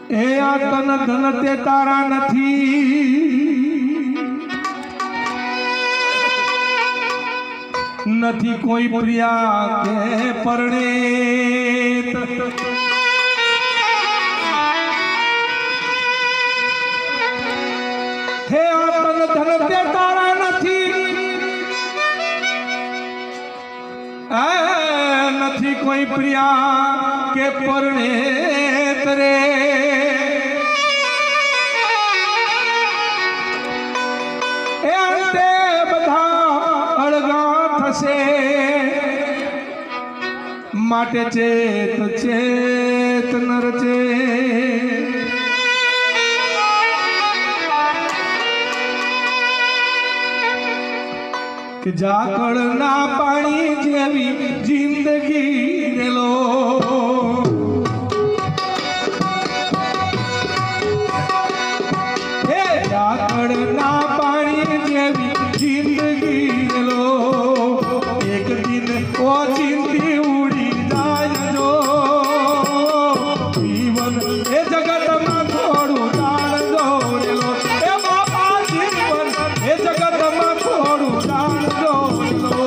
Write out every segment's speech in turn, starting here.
ए आ तन धन ते तारा नथी नथी कोई प्रिया के परणे हे आ तन धन ते तारा नथी नथी कोई प्रिया के परणे रे माटे चेत चेत नर चे कि जाकड़ ना पानी जेवी जिंदगी लो हे जाकड़ ना पानी जेवी जिंदगी लो एक दिन वो चिंती उड़ी जाय जो जीवन ए जगत में थोड़ू दान जोड़ेलो ए बाबा जीवन ए जगत में थोड़ू दान जोड़ेलो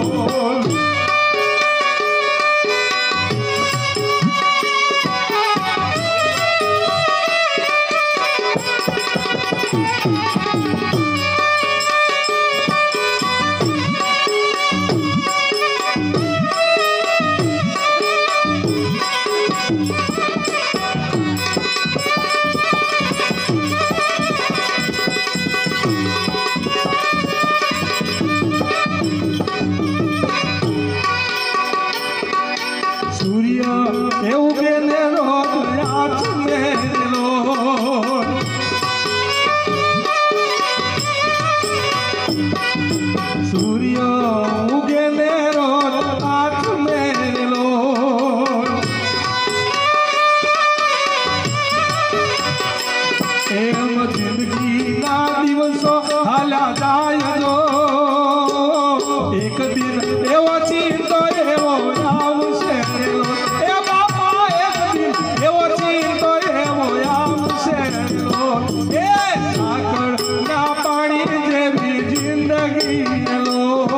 एक दिन एवो चिंतो एवो आवशे लो ए बाबा एक दिन एवो चिंतो एवो आवशे लो ए साकड़ ना पानी जेवी जिंदगी लो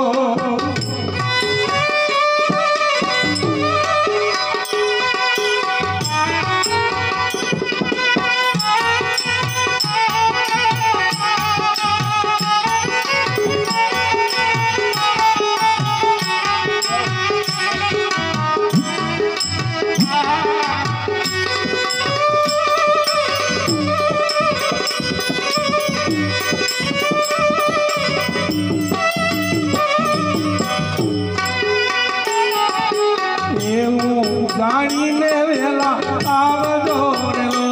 गाड़ी ने वेला आवजो रे लो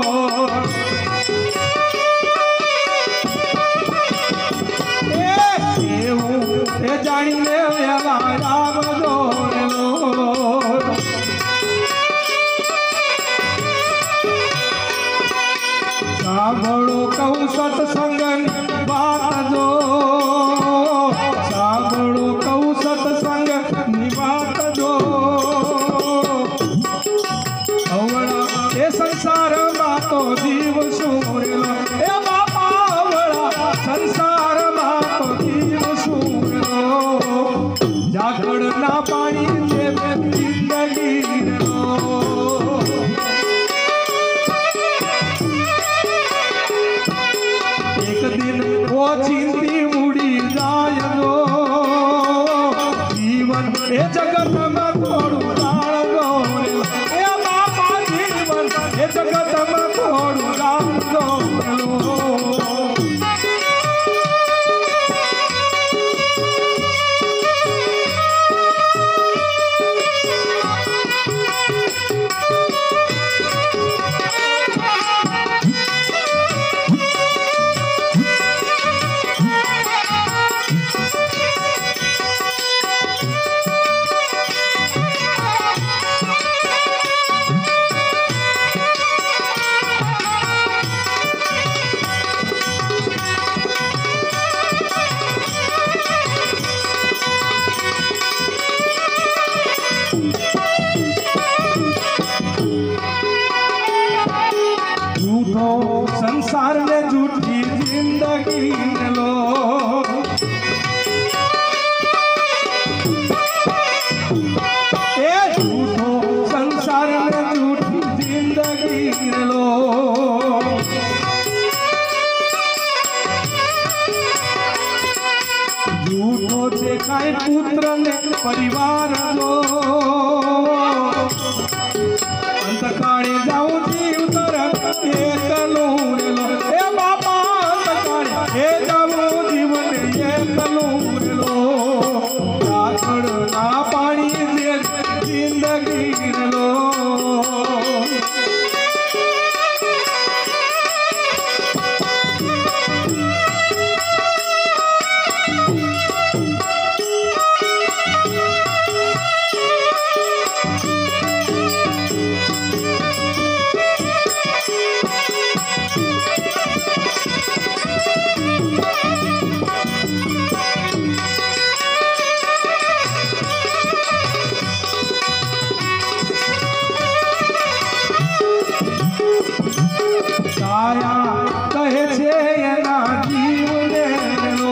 ए जानी ने वेला आवजो रे लो साबड़ो कहूं सत्संग बात जो साबड़ो कहूं सत्संग निबात जो संसार में तो जीव सूरेलो ए बापा बड़ा संसार में तो जीव सूरेलो जागड़ ना पानी जेवे जिंदगी लो एक दिन वो चिंती उड़ी जाय जो जीवन ए जगत में थोड़ू दान जोड़ेलो ए बापा जीवन ए जगत में थोड़ू दान जोड़ेलो झूठो संसार ने झूठी जिंदगी ने लो झूठो संसार ने झूठी जिंदगी ने लो झूठो देखाय पुत्र ने परिवार लो अंतकाळे जाऊ जीव तरत एकलो लो ए बापा अंतकाळे हे जाऊ जीवन एकलो लो जाखड़ ना पानी दे जिंदगी लो कहे छे एना जीवने लो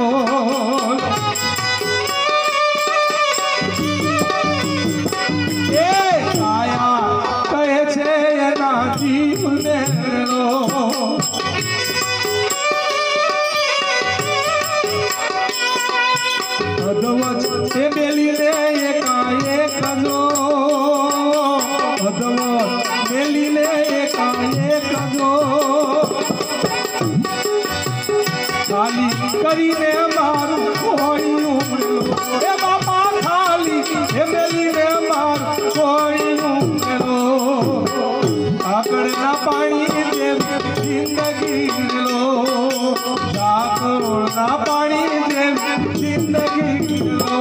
ए छाया कहे छे एना जीवने लो अधवच से बेली ने एकाएक जो अधवच बेली ने एकाएक जो खाली करीने मारू कोई उमड़ो ए बापा खाली हे मेली ने मारू कोई उमड़ो आकड़ ना पानी दे जिंदगी लो आकड़ ना पानी दे जिंदगी लो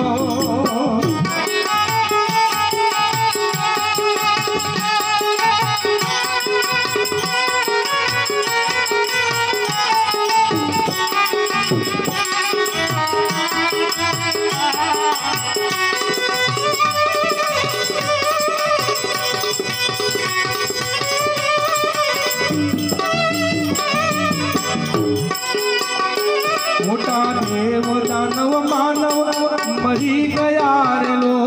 मोटा देव दानव मानव मरी गया रे लो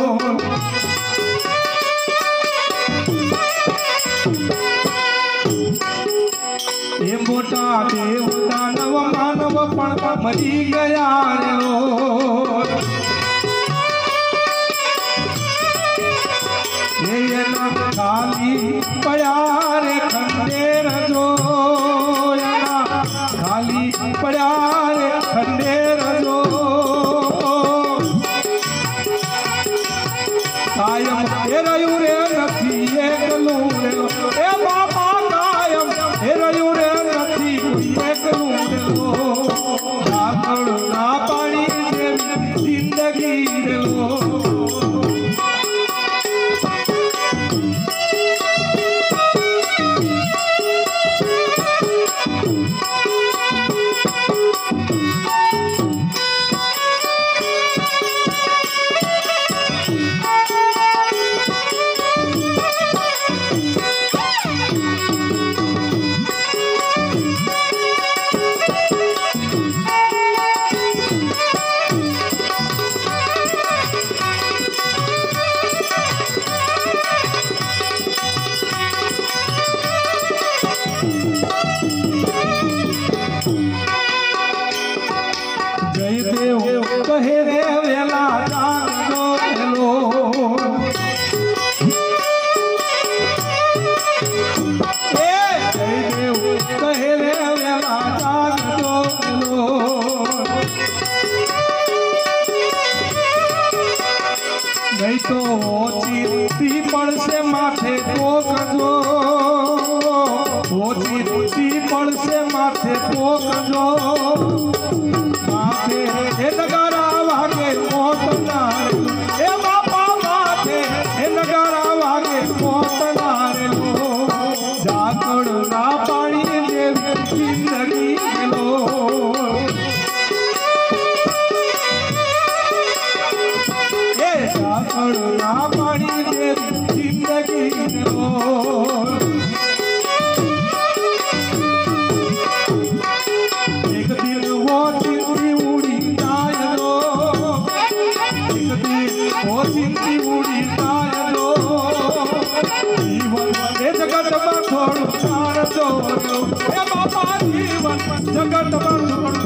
ये मोटा देव दानव मानव पण मरी गया रे लो ये ना खाली प्यार खंडेर जो खाली प्यार खंडेर जो कायम हेरयु रे नथी एकलू रे ए बापा कायम हेरयु रे नथी एकलू रे लो जाखड़ ना पानी दे जिंदगी रे लो कहे रे वेला जागो लो ए देव कहे रे वेला जागो लो नहीं तो ओची पड़ से माथे पोक जो ओची पड़ से माथे पोक जो माथे हे नगारा वागे मोत नारे ए बापा माथे हे नगारा वागे मोत नारे लो जाखड़ ना पानी दे जिंदगी लो ए जाखड़ ना पानी दे जिंदगी लो ઓચિંતી ઉડી જાય જો જીવન એ જગતમાં થોડું કાઢજો એ બાપા જીવન જગતમાં થોડું